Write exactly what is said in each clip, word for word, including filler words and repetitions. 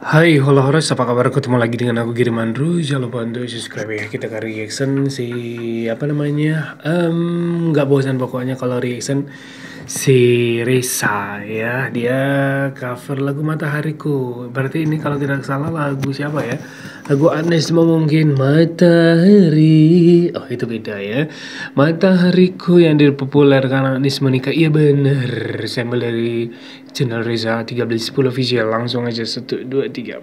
Hai, halo Horas, apa kabar? Ketemu lagi dengan aku Giring Mandru. Jangan lupa untuk subscribe ya. Kita ke reaction si apa namanya? Em, nggak bosan pokoknya kalau reaction si Risa ya. Dia cover lagu Matahariku. Berarti ini kalau tidak salah lagu siapa ya? Lagu Agnesmo mungkin Matahari. Oh itu beda ya. Matahariku yang dipopulerkan Agnes menikah. Iya bener. Sampel dari channel Reza tiga belas sepuluh visual. Langsung aja satu dua tiga.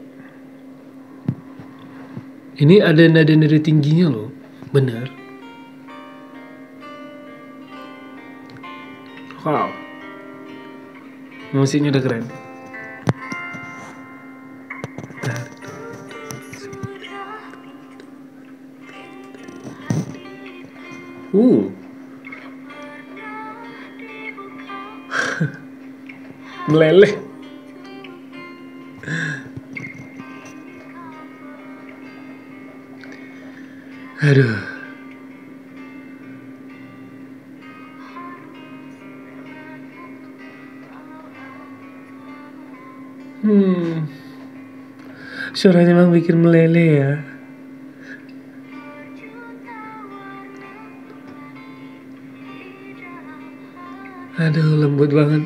Ini ada nada-nada tingginya loh. Bener. Wow. Musiknya udah keren. Uh. Meleleh. Aduh. Hmm. Suaranya emang bikin meleleh ya. Aduh, lembut banget.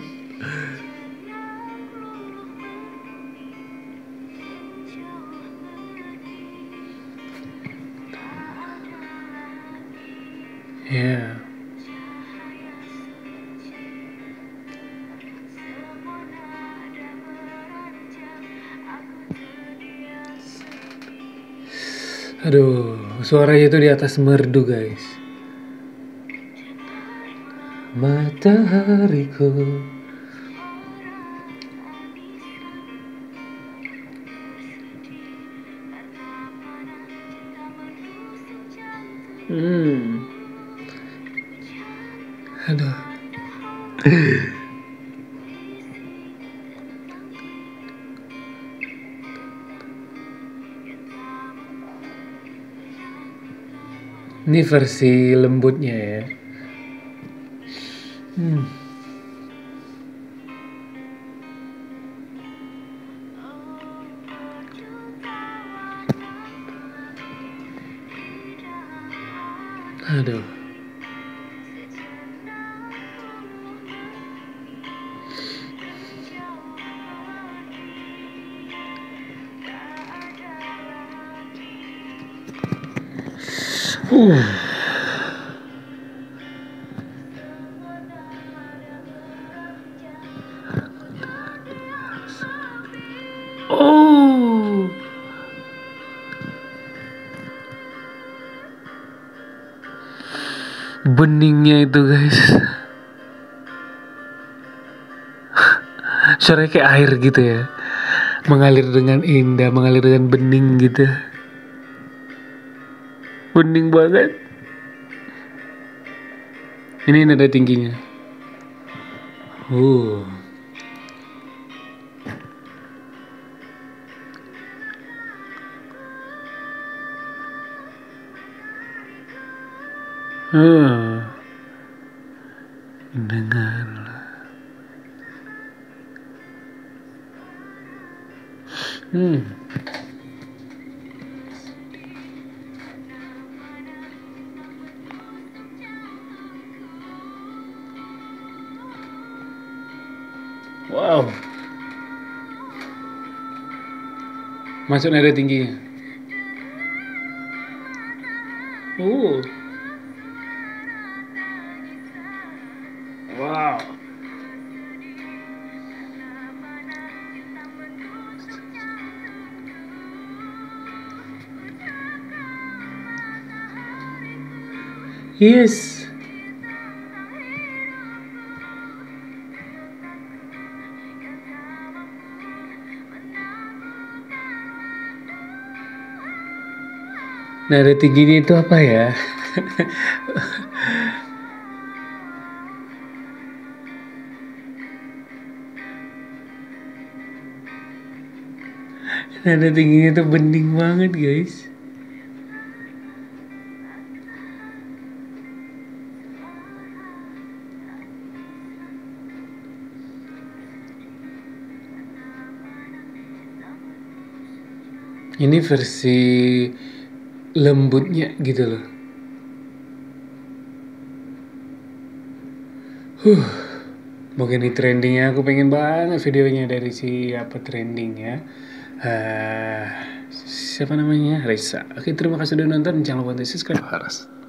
Ya. Yeah. Aduh, suaranya itu di atas merdu, guys. Matahariku. Hmm. Aduh. Ini versi lembutnya ya. Hmm. Aduh. Uh. Oh. Beningnya itu, guys. Suaranya kayak air gitu ya. Mengalir dengan indah, mengalir dengan bening gitu. Bening banget. Ini nada tingginya. Uh. Uh. Dengarlah. Hmm. Wow. Masuk nada tingginya. Uh. Wow. Yes. Nada tingginya itu apa ya? Nada tingginya itu bening banget, guys. Ini versi lembutnya gitu loh. Huh, mungkin ini trendingnya, aku pengen banget videonya dari si apa trendingnya. Uh, siapa namanya? Reza. Oke, terima kasih sudah nonton. Jangan lupa untuk subscribe. Harus.